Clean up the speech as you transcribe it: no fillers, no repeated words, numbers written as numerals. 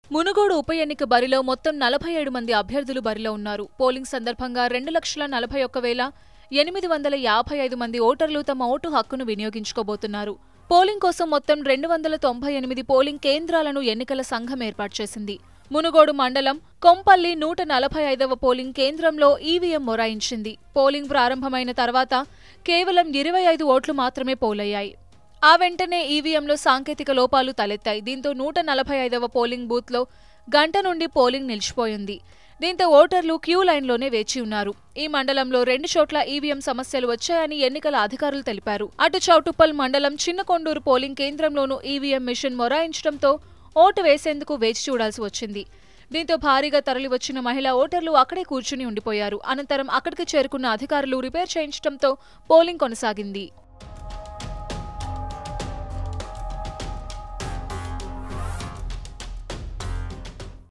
మునుగోడు ఉప ఎన్నిక బరిలో మొత్తం 47 మంది అభ్యర్థులు బరిలో ఉన్నారు. పోలింగ్ సందర్భంగా 2,41,855 మంది ఓటర్లు తమ ఓటు హక్కును వినియోగించుకోబోతున్నారు. పోలింగ్ కోసం మొత్తం 298 పోలింగ్ కేంద్రాలను ఎన్నికల సంఘం ఏర్పాటు చేసింది. మునుగోడు మండలం కొంపల్లి 145వ పోలింగ్ కేంద్రంలో ఈవీఎం మొరాయించింది. పోలింగ్ ప్రారంభమైన తర్వాత కేవలం 25 ఓట్లు మాత్రమే పోలయ్యాయి. ఆ వెంటనే ఈవీఎంలో సాంకేతిక లోపాలు తలెత్తాయి. దీంతో 145వ పోలింగ్ బూత్లో గంట నుండి పోలింగ్ నిలిచిపోయింది. దీంతో ఓటర్లు క్యూ లైన్లోనే వేచి ఉన్నారు. ఈ మండలంలో 2 చోట్ల ఈవీఎం సమస్యలు వచ్చాయని ఎన్నికల అధికారులు తెలిపారు. అటు చౌటుప్పల్ మండలం చిన్నకొండూరు పోలింగ్ కేంద్రంలోనూ ఈవీఎం మిషన్ మొరాయించడంతో ఓటు వేసేందుకు వేచి చూడాల్సి వచ్చింది. దీంతో భారీగా తరలివచ్చిన మహిళా ఓటర్లు అక్కడే కూర్చుని ఉండిపోయారు. అనంతరం అక్కడికి చేరుకున్న అధికారులు రిపేర్ చేయించడంతో పోలింగ్ కొనసాగింది.